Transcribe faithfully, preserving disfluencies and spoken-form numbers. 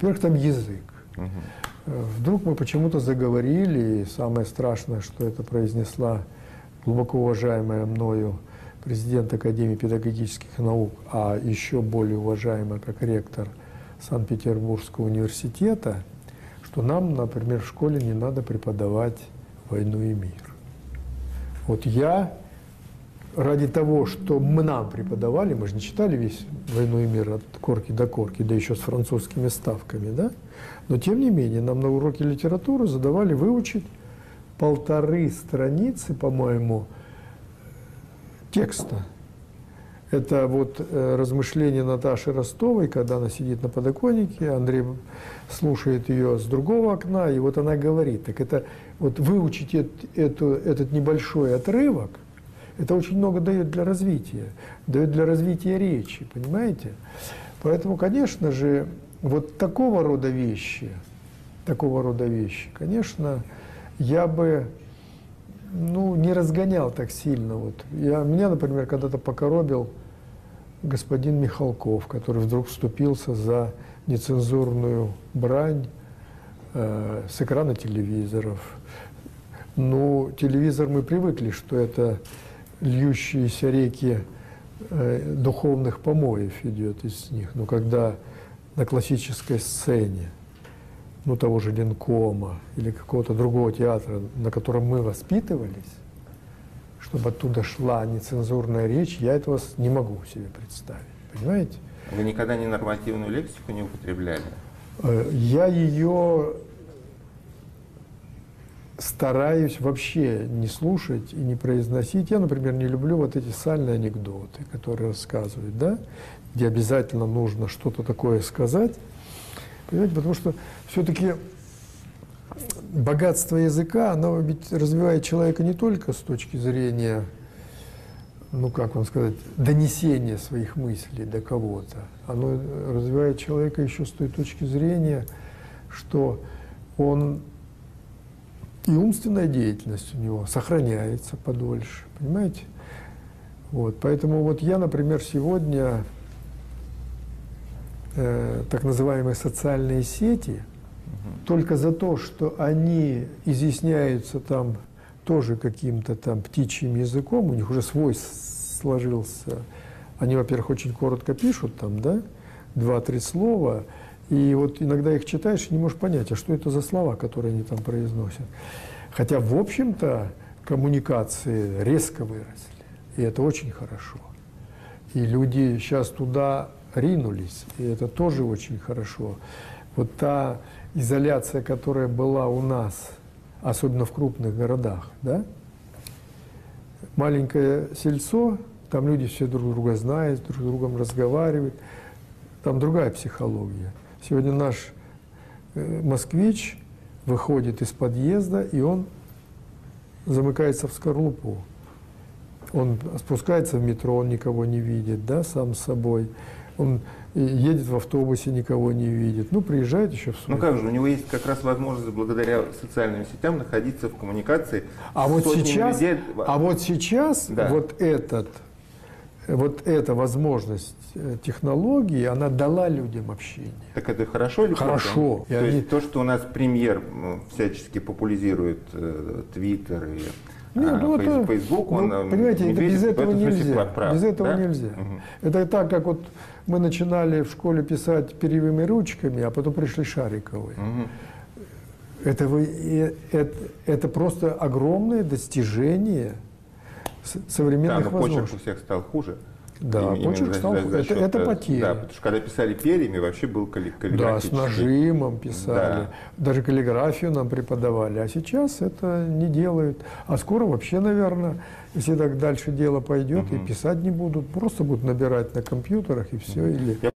Во-первых, там язык. Угу. Вдруг мы почему-то заговорили, и самое страшное, что это произнесла глубоко уважаемая мною президент Академии педагогических наук, а еще более уважаемая как ректор Санкт-Петербургского университета, что нам, например, в школе не надо преподавать «Войну и мир». Вот я ради того, что мы нам преподавали, мы же не читали весь «Войну и мир» от корки до корки, да еще с французскими ставками, да? Но тем не менее, нам на уроке литературы задавали выучить полторы страницы, по-моему, текста. Это вот э, размышления Наташи Ростовой, когда она сидит на подоконнике, Андрей слушает ее с другого окна, и вот она говорит. Так это вот выучить это, эту, этот небольшой отрывок, это очень много дает для развития, дает для развития речи, понимаете? Поэтому, конечно же, вот такого рода вещи, такого рода вещи, конечно, я бы, ну, не разгонял так сильно. Вот. Я, меня, например, когда-то покоробил господин Михалков, который вдруг вступился за нецензурную брань э, с экрана телевизоров. Ну, телевизор мы привыкли, что это льющиеся реки э, духовных помоев идет из них. Но когда на классической сцене, ну, того же Ленкома или какого-то другого театра, на котором мы воспитывались, чтобы оттуда шла нецензурная речь, я этого не могу себе представить. Понимаете? Вы никогда не нормативную лексику не употребляли? Я ее стараюсь вообще не слушать и не произносить. Я, например, не люблю вот эти сальные анекдоты, которые рассказывают, да, где обязательно нужно что-то такое сказать. Понимаете, потому что все-таки богатство языка, оно ведь развивает человека не только с точки зрения, ну, как вам сказать, донесения своих мыслей до кого-то. Оно развивает человека еще с той точки зрения, что он и умственная деятельность у него сохраняется подольше, понимаете? Вот, поэтому вот я, например, сегодня э, так называемые социальные сети, угу. только за то, что они изъясняются там тоже каким-то там птичьим языком, у них уже свой сложился, они, во-первых, очень коротко пишут там, да, два-три слова, и вот иногда их читаешь и не можешь понять, а что это за слова, которые они там произносят. Хотя, в общем-то, коммуникации резко выросли, и это очень хорошо. И люди сейчас туда ринулись, и это тоже очень хорошо. Вот та изоляция, которая была у нас, особенно в крупных городах, да? Маленькое сельцо, там люди все друг друга знают, друг с другом разговаривают, там другая психология. Сегодня наш москвич выходит из подъезда, и он замыкается в скорлупу. Он спускается в метро, он никого не видит, да, сам с собой. Он едет в автобусе, никого не видит. Ну, приезжает еще в свой. Ну как же, у него есть как раз возможность благодаря социальным сетям находиться в коммуникации а с вот сотнями сейчас, людей. А вот сейчас да. вот этот... Вот эта возможность технологии, она дала людям общение. Так это хорошо или плохо? Хорошо. То они... есть то, что у нас премьер всячески популяризирует Твиттер и Нет, ну, это, Facebook, ну, он... Понимаете, это без этого нельзя. Прав, без этого да? нельзя. Угу. Это так, как вот мы начинали в школе писать перьевыми ручками, а потом пришли шариковые. Угу. Это, вы, это, это просто огромное достижение современных да, но возможностей. почерк у всех стал хуже. Да, Именно почерк стал хуже. Это, это потеря. Да, потому что когда писали перьями, вообще был каллиграфический. Да, с нажимом писали. Да. Даже каллиграфию нам преподавали. А сейчас это не делают. А скоро вообще, наверное, если так дальше дело пойдет, угу. и писать не будут, просто будут набирать на компьютерах и все. Или... Я